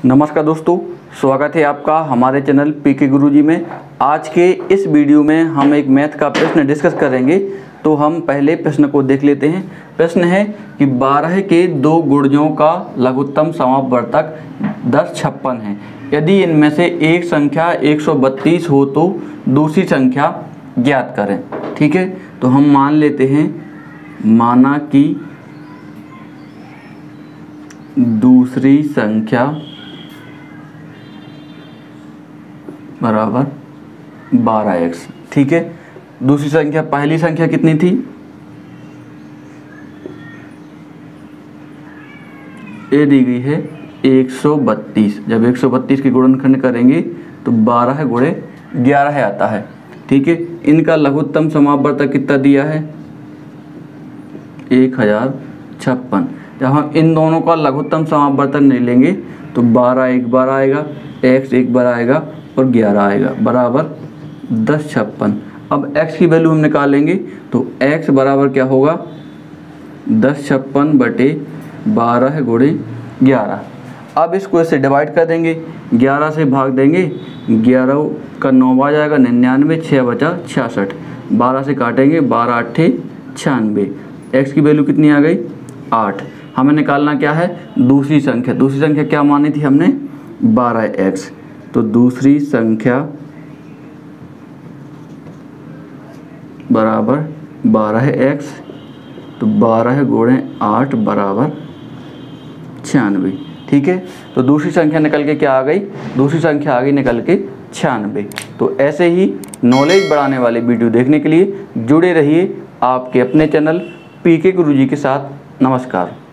नमस्कार दोस्तों, स्वागत है आपका हमारे चैनल पीके गुरुजी में। आज के इस वीडियो में हम एक मैथ का प्रश्न डिस्कस करेंगे। तो हम पहले प्रश्न को देख लेते हैं। प्रश्न है कि 12 के दो गुणजों का लघुत्तम समापवर्तक 1056 है। यदि इनमें से एक संख्या 132 हो तो दूसरी संख्या ज्ञात करें। ठीक है, तो हम मान लेते हैं, माना कि दूसरी संख्या बराबर 12x। ठीक है, दूसरी संख्या, पहली संख्या कितनी थी? ये दी गई है 132। जब 132 की गुणनखंड करेंगे तो 12 गुणे 11 आता है। ठीक है, इनका लघुत्तम समापवर्तक कितना दिया है? 1056। जब हम इन दोनों का लघुत्तम समापवर्तक नहीं लेंगे तो 12 एक बार आएगा, x एक बार आएगा और 11 आएगा, बराबर 1056। अब x की वैल्यू हम निकालेंगे तो x बराबर क्या होगा? 1056 बटे 12 गुणे 11। अब इसको इससे डिवाइड कर देंगे, 11 से भाग देंगे, 11 का 9 आ जाएगा 99, 6 बचा 66, 12 से काटेंगे, 12 8 96। x की वैल्यू कितनी आ गई? 8। हमें निकालना क्या है? दूसरी संख्या। दूसरी संख्या क्या मानी थी हमने? 12x। तो दूसरी संख्या बराबर 12x। तो 12 गुणे 8 बराबर 96। ठीक है, तो दूसरी संख्या निकल के क्या आ गई? दूसरी संख्या आ गई निकल के 96। तो ऐसे ही नॉलेज बढ़ाने वाले वीडियो देखने के लिए जुड़े रहिए आपके अपने चैनल पीके गुरुजी के साथ। नमस्कार।